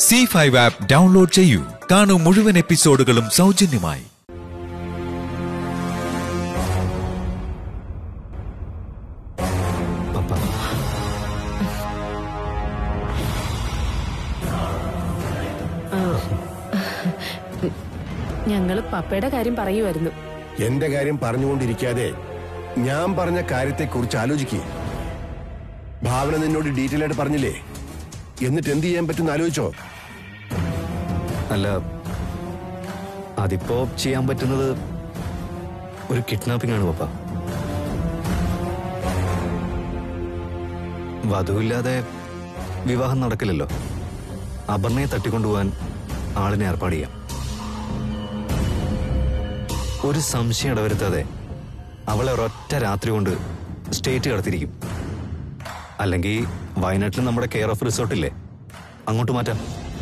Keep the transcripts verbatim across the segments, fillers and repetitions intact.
See five app download ചെയ്യൂ. കാണൂ മുഴുവൻ എപ്പിസോഡുകളും സൗജന്യമായി. ഞങ്ങള് പപ്പയുടെ കാര്യം പറയുമായിരുന്നു. എന്റെ കാര്യം പറഞ്ഞുകൊണ്ടിരിക്കാതെ ഞാൻ പറഞ്ഞ കാര്യത്തെ കുറിച്ച് ആലോചിക്കുക. ഭാവന നിന്നോട് ഡീറ്റെയിൽ ആയിട്ട് പറഞ്ഞില്ലേ? എന്നിട്ട് എന്ത് ചെയ്യാൻ പറ്റുന്ന ആലോചിച്ചോ? അല്ല, അതിപ്പോ ചെയ്യാൻ പറ്റുന്നത് ഒരു കിഡ്നാപ്പിംഗ് ആണ് പപ്പ. വധുവില്ലാതെ വിവാഹം നടക്കില്ലല്ലോ. അപർണയെ തട്ടിക്കൊണ്ടുപോകാൻ ആളിനെ ഏർപ്പാട് ചെയ്യാം. ഒരു സംശയം ഇടവരുത്താതെ അവളെ ഒരൊറ്റ രാത്രി കൊണ്ട് സ്റ്റേറ്റ് കടത്തിരിക്കും. അല്ലെങ്കിൽ വയനാട്ടിൽ നമ്മുടെ കെയർ ഓഫ് റിസോർട്ടില്ലേ, അങ്ങോട്ട് മാറ്റാം.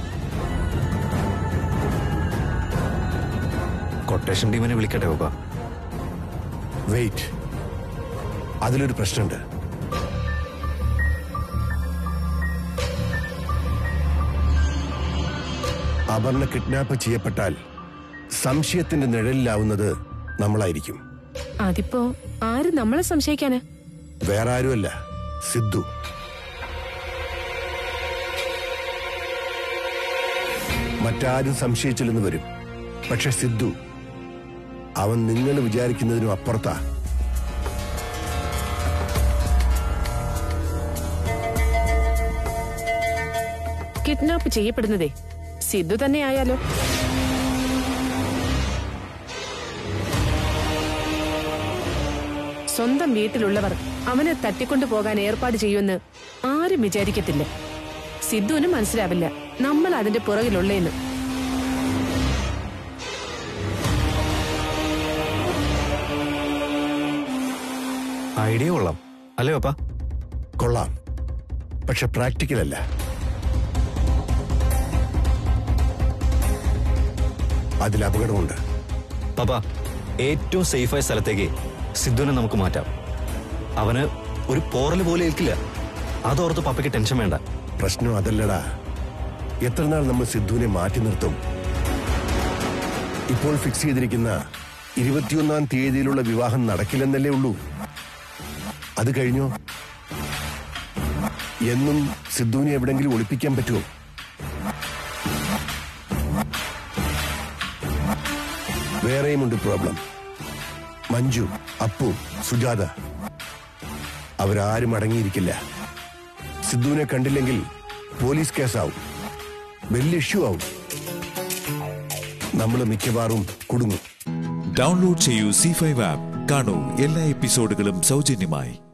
കൊട്ടേഷൻ ടീമിനെ വിളിക്കട്ടെ പപ്പ? വെയിറ്റ്, അതിലൊരു പ്രശ്നമുണ്ട്. അപർണ കിഡ്നാപ്പ് ചെയ്യപ്പെട്ടാൽ സംശയത്തിന്റെ നിഴലിലാവുന്നത് നമ്മളായിരിക്കും. അതിപ്പോ ആര് നമ്മളെ സംശയിക്കാന്? വേറെ ആരുമല്ല, സിദ്ധു. മറ്റാരും സംശയിച്ചില്ലെന്ന് വരും, പക്ഷെ സിദ്ധു അവൻ നിങ്ങൾ വിചാരിക്കുന്നതിനും അപ്പുറത്താ. കിഡ്നാപ്പ് ചെയ്യപ്പെടുന്നതേ സിദ്ധു തന്നെ ആയാലോ? സ്വന്തം വീട്ടിലുള്ളവർ അവനെ തട്ടിക്കൊണ്ടു പോകാൻ ഏർപ്പാട് ചെയ്യുമെന്ന് ആരും വിചാരിക്കത്തില്ല. സിദ്ധുവിന് മനസ്സിലാവില്ല നമ്മൾ അതിന്റെ പുറകിലുള്ളേന്ന്. ഐഡിയ കൊള്ളാം അല്ലേ പപ്പ? കൊള്ളാം, പക്ഷെ പ്രാക്ടിക്കൽ അല്ല. അതിൽ അപകടമുണ്ട്. പപ്പ, ഏറ്റവും സേഫായ സ്ഥലത്തേക്ക് സിദ്ധുവിനെ നമുക്ക് മാറ്റാം. അവന് ഒരു പോറൽ പോലെ ഏൽക്കില്ല. അതോർത്ത് പപ്പയ്ക്ക് ടെൻഷൻ വേണ്ട. പ്രശ്നം അതല്ലടാ. എത്ര നാൾ നമ്മൾ സിദ്ധുവിനെ മാറ്റി നിർത്തും? ഇപ്പോൾ ഫിക്സ് ചെയ്തിരിക്കുന്ന ഇരുപത്തിയൊന്നാം തീയതിയിലുള്ള വിവാഹം നടക്കില്ലെന്നല്ലേ ഉള്ളൂ. അത് കഴിഞ്ഞോ? എന്നും സിദ്ധുവിനെ എവിടെങ്കിലും ഒളിപ്പിക്കാൻ പറ്റുമോ? വേറെയുമുണ്ട് പ്രോബ്ലം. മഞ്ജു, അപ്പു, സുജാത, അവരാരും അടങ്ങിയിരിക്കില്ല. സിദ്ധുവിനെ കണ്ടില്ലെങ്കിൽ പോലീസ് കേസാവും, വലിയ ഇഷ്യൂ ആവും. നമ്മൾ മിക്കവാറും കുടുങ്ങും. ഡൗൺലോഡ് ചെയ്യൂ സീ ഫൈവ് ആപ്പ്. കാണൂ എല്ലാ എപ്പിസോഡുകളും സൗജന്യമായി.